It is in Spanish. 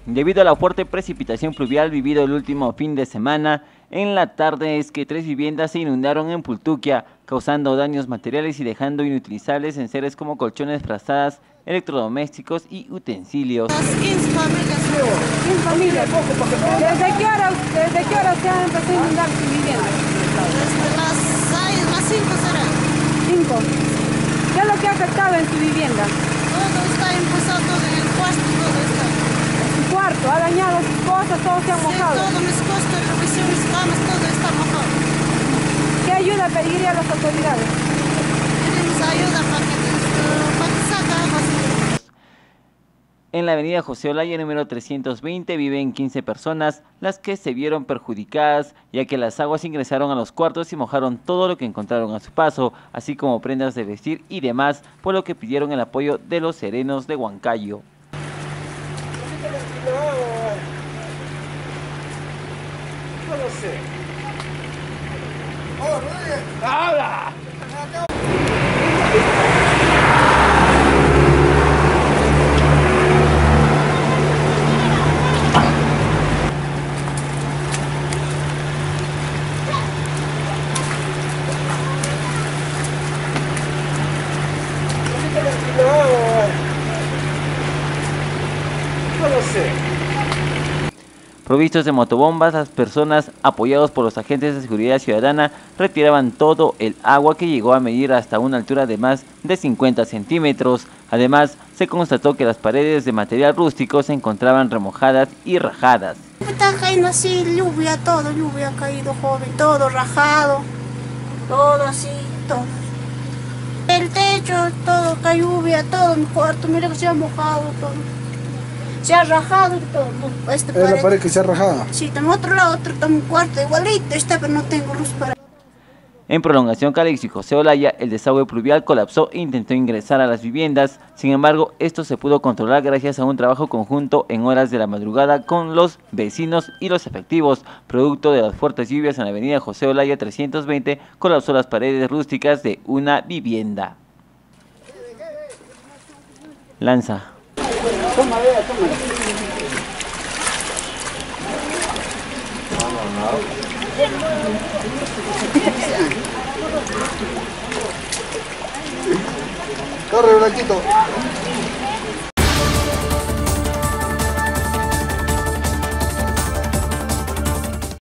Debido a la fuerte precipitación pluvial vivido el último fin de semana, en la tarde es que 3 viviendas se inundaron en Pultuquia, causando daños materiales y dejando inutilizables enseres como colchones, frazadas, electrodomésticos y utensilios. 15 familias. 15 familias. ¿Desde qué hora se ha empezado a inundar su vivienda? Desde las 5 será. 5. ¿Qué es lo que ha afectado en su vivienda? Todo está empezado en el cuarto, todo está. ¿En su cuarto? ¿Ha dañado sus cosas? ¿Todo se ha mojado? Sí, todos mis cosas, televisiones, camas, todo está mojado. ¿Qué ayuda pediría a las autoridades? Pedimos ayuda para que saque algo así. En la avenida José Olaya, número 320, viven 15 personas, las que se vieron perjudicadas, ya que las aguas ingresaron a los cuartos y mojaron todo lo que encontraron a su paso, así como prendas de vestir y demás, por lo que pidieron el apoyo de los serenos de Huancayo. No lo sé. ¡Habla! No lo sé. Provistos de motobombas, las personas, apoyados por los agentes de seguridad ciudadana, retiraban todo el agua que llegó a medir hasta una altura de más de 50 centímetros. Además, se constató que las paredes de material rústico se encontraban remojadas y rajadas. Está cayendo así, lluvia ha caído, joven, todo rajado, todo así, todo. El techo, todo, cae lluvia, todo mi cuarto, mira que se ha mojado todo. Se ha rajado y todo. ¿Es la pared que se ha rajado? Sí, tengo otro lado, está mi cuarto, igualito está, pero no tengo luz para... En prolongación Calixto y José Olaya, el desagüe pluvial colapsó e intentó ingresar a las viviendas. Sin embargo, esto se pudo controlar gracias a un trabajo conjunto en horas de la madrugada con los vecinos y los efectivos. Producto de las fuertes lluvias en la avenida José Olaya 320, colapsó las paredes rústicas de una vivienda. Lanza. Toma. Corre, Blanquito.